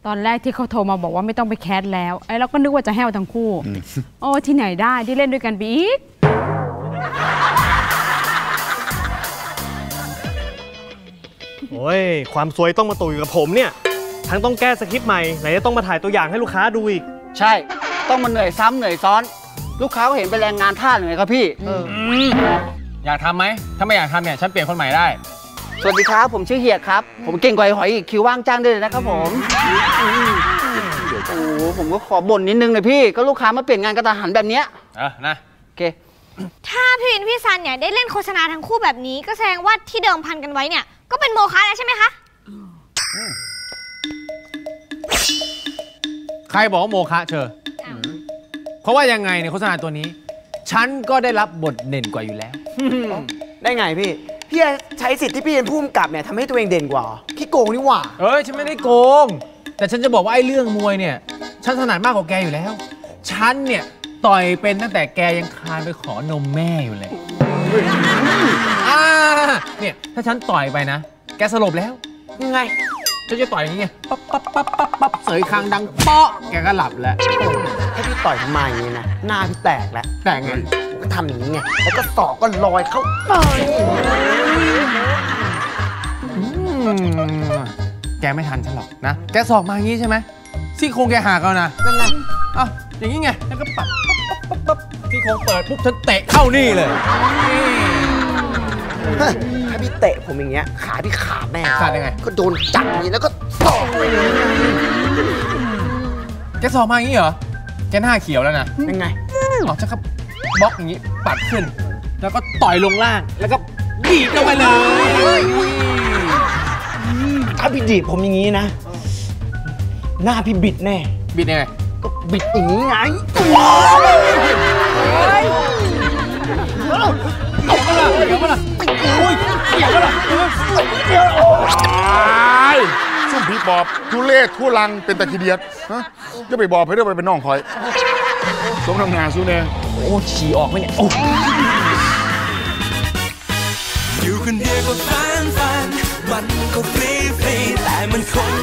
ตอนแรกที่เขาโทรมาบอกว่าไม่ต้องไปแคสแล้วไอ้เราก็นึกว่าจะแห้วทั้งคู่โอ้ที่ไหนได้ที่เล่นด้วยกันไปอีกโอ้ยความซวยต้องมาตุยกับผมเนี่ยทั้งต้องแก้สคริปต์ใหม่ไหนจะต้องมาถ่ายตัวอย่างให้ลูกค้าดูอีกใช่ต้องมาเหนื่อยซ้ำเหนื่อยซ้อนลูกค้าก็เห็นเป็นแรงงานท่าเหนื่อยครับพี่อยากทำไหมถ้าไม่อยากทำเนี่ยฉันเปลี่ยนคนใหม่ได้สวัสดีครับผมชื่อเฮียครับผมเก่งกว่าหอยอีกคิวว่างจ้างได้เลยนะครับผมโอ้ผมก็ขอบ่นนิดนึงเลยพี่ก็ลูกค้ามาเปลี่ยนงานกระทันหันแบบเนี้ยนะโอเคถ้าพี่วินพี่ซันเนี่ยได้เล่นโฆษณาทั้งคู่แบบนี้ก็แสดงว่าที่เดิมพันกันไว้เนี่ยก็เป็นโมฆะแล้วใช่ไหมคะใครบอกว่าโมฆะเชอเพราะว่ายังไงในโฆษณาตัวนี้ฉันก็ได้รับบทเด่นกว่าอยู่แล้วได้ไงพี่ใช้สิทธิ์ที่พี่เป็นผู้กำกับเนี่ยทำให้ตัวเองเด่นกว่าขี้โกงนี่หว่าฉันไม่ได้โกงแต่ฉันจะบอกว่าไอ้เรื่องมวยเนี่ยฉันถนัดมากกว่าแกอยู่แล้วฉันเนี่ยต่อยเป็นตั้งแต่แกยังคลานไปขอนมแม่อยู่เลยเนี่ยถ้าฉันต่อยไปนะแกสลบแล้วยังไงฉันจะต่อยอย่างเงี้ยปั๊บปั๊บปั๊บปั๊บปั๊บเสยคางดังเปาะแกก็หลับแล้วถ้าพี่ต่อยทำไมอย่างนี้นะหน้าพี่แตกแล้วแตกไงก็ทำอย่างนี้ไงแล้วก็ศอกก็ลอยเข้าไปแกไม่ทันฉันหรอกนะแกศอกมาอย่างนี้ใช่ไหมซี่โครงแกหักแล้วนะนั่นไงอย่างนี้ไงแล้วก็ปับปั๊บซี่โครงเปิดปุ๊บฉันเตะเข้านี่เลยถ้าพี่เตะผมอย่างเงี้ยขาพี่ขาดแน่ขาดยังไงก็โดนจับนี้แล้วก็ศอกแกศอกมาอย่างนี้เหรอแกหน้าเขียวแล้วนะยังไงฉันครับบล็อกอย่างนี้ปัดขึ้นแล้วก็ต่อยลงล่างแล้วก็ดีดลงไปเลยถ้าพี่ดีดผมอย่างนี้นะหน้าพี่บิดแน่บิดยังไงก็บิดอย่างนี้ไงซุ่มผีปอบทุเรศทุลังเป็นตะขี้เดียดฮะจะไปบอกให้ได้ไปเป็นน้องคอยสมทำงานสู้แน่ฉี่ออกไหมเนี่ยอยู่คนเดียวก็ฟันมันก็ฟรีแต่มันคง